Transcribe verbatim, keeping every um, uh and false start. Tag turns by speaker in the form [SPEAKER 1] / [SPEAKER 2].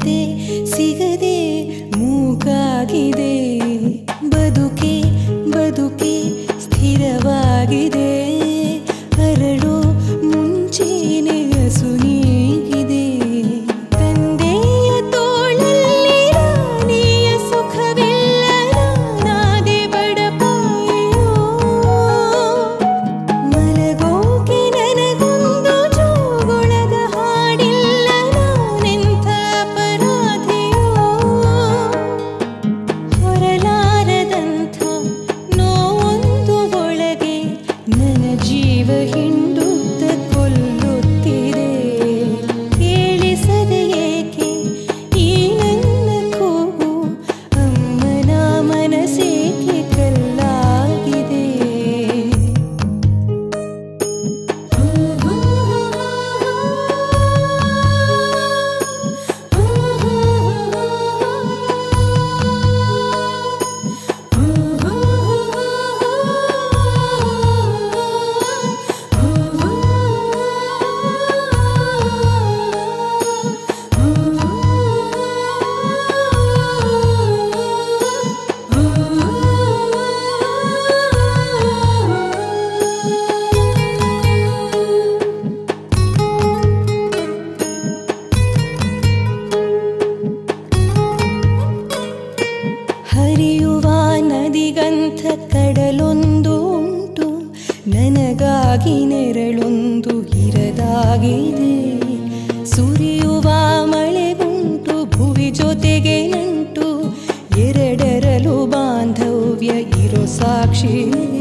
[SPEAKER 1] ಸಿಗದೆ ಸಿಗದೆ ಮೂಕಾಗಿದೆ ಬದುಕೆ ಬದುಕೆ ಸ್ಥಿರವಾಗಿದೆ ಅರಳು ಮುಂಚೆನೆ ಹಸು ನೀಗಿದೆ ತಂದೆಯ ತೋಳಲ್ಲಿ ರಾಣಿಯ ಸುಖವಿಲ್ಲ ನಾದೆ ಬಡಪಾಯಿಯೋ ಮಲಗೋಕೆ ನನಗೊಂದು ಜೋಗುಳದ ಹಾಡಿಲ್ಲ ನಾನೆಂಥ ಅಪರಾಧಿಯೋ ಹೊರಲಾರದಂಥ ನೋವೊಂದು ಒಳಗೆ ನನ್ನ ಜೀವ ಹಿಂಡುತ್ತ ಕೊಲ್ಲುತ್ತಿದೆ ಕೇಳಿಸದೆ ಏಕೆ ಈ ನನ್ನ ಕೂಗು ಅಮ್ಮನ ಮನಸ್ಸೇಕೆ ಕಲ್ಲಾಗಿದೆ ಹರಿಯುವ ನದಿಗಂಥ ಕಡಲೊಂದು ಉಂಟು ನನಗಾಗಿ ನೆರಳೊಂದು ಇರದಾಗಿದೆ ಸುರಿಯುವ ಮಳೆಗುಂಟು ಭುವಿ ಜೊತೆಗೆ ನಂಟು ಎರಡರಲು ಬಾಂಧವ್ಯ ಇರೋ ಸಾಕ್ಷಿ